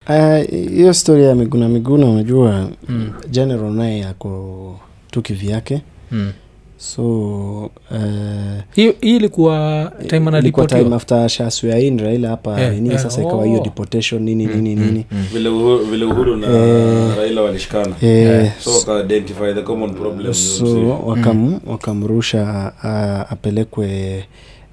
Hiyo story ya Miguna Miguna unajua general naye yako tukivi yake. So hii ilikuwa time ana ilikuwa time after Shasu ya Indra ile hapa nini sasa ikawa hiyo deportation nini vile Uhuru na Raila walishikana. So waka identify the common problem. So wakamrusha apelekwe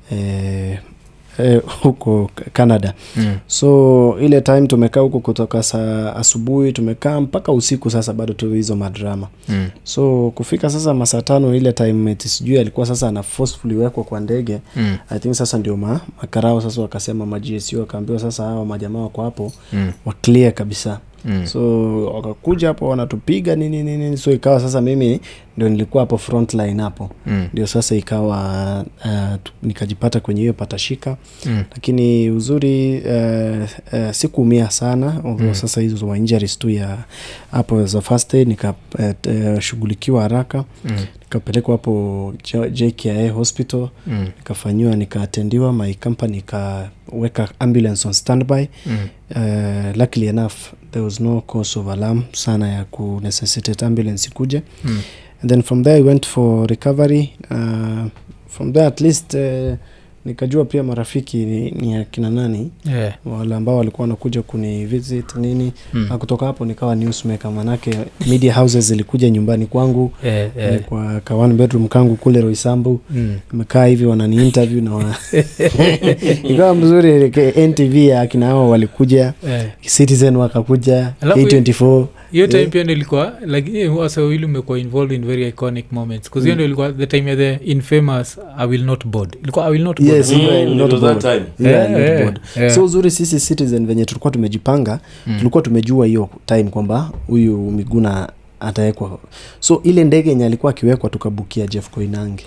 huko Canada. So ile time tumekaa huko kutoka saa asubuhi tumekaa mpaka usiku sasa bado tu hizo madrama. So kufika sasa masaa 5 ile time sijui alikuwa sasa ana forcefully wekwa kwa ndege. I think sasa ndio Makarios sasa wakasema ma-GSU akaambiwa sasa hao majamaa wako hapo wa clear kabisa. So wakakuja hapo wanatupiga nini so ikawa sasa mimi ndio nilikuwa hapo front line hapo. Ndio sasa ikawa nikajipata kwenye hiyo patashika. Lakini uzuri sikuumia sana although sasa hizo wa injuries tu ya hapo za first aid nikashughulikiwa haraka. Nikapelekwa hapo JKIA hospital. Nikafanywa nikaatendiwa, my company ikaweka ambulance on standby. Luckily enough there was no cause of alarm sana ya ku necessitate ambulance ikuje. And then from there I went for recovery. From there at least nikajua pia marafiki ni akina nani wale ambao walikuwa wanakuja kuni visit nini. Na kutoka hapo nikawa newsmaker manake media houses zilikuja nyumbani kwangu kwa one bedroom kangu kule Roysambu. Nimekaa hivi wanani interview na ikawa mzuri. NTV akina hao walikuja, Citizen wakakuja, A24. Hiyo time pia ilikuwa like wasa wili umekuwa involved in very iconic moments because hiyo ilikuwa the time ya the infamous I will not board. Ilikuwa I will not board. Yes, not that time. Not board. So uzuri sisi Citizen venye tulikuwa tumejipanga, tulikuwa tumejua hiyo time kwamba huyu Miguna atawekwa. So ile ndege yenye alikuwa akiwekwa tukabukia Jeff Koinange.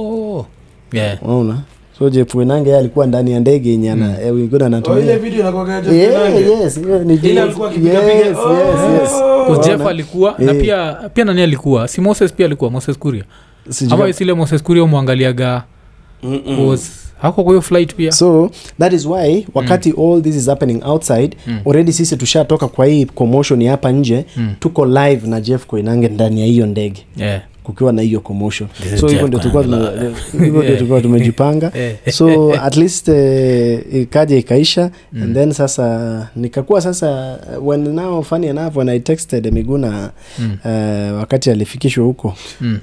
Unaona? So Jeff Koinange alikuwa ndani ya ndege yenye Miguna anatumia. Ile video inakuwa Jeff Koinange. Yes, ni ile alikuwa akipiga. Yes. Kwa Jeff alikuwa na pia nani alikuwa? Si Moses pia alikuwa Moses Kuria. Ama isile Moses Kuria muangaliaga was hako kwa hiyo flight pia. So that is why wakati all this is happening outside already sisi tushatoka kwa hii commotion hapa nje tuko live na Jeff Koinange ndani ya hiyo ndege. Kukiwa na hiyo commotion. So hivyo ndio tulikuwa tumejipanga. So at least ikaje ikaisha. And then sasa nikakuwa sasa when now funny enough when I texted Miguna wakati alifikishwa huko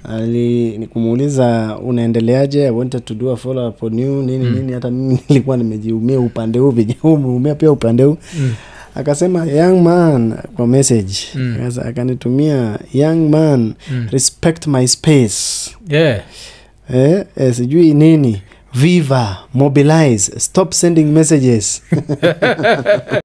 nikumuuliza unaendeleaje, I wanted to do a follow up on you nini hata mimi nilikuwa nimejiumia upande huu umeumia pia upande huu. Akasema young man kwa message. Akanitumia young man respect my space. Sijui nini, viva, mobilize, stop sending messages.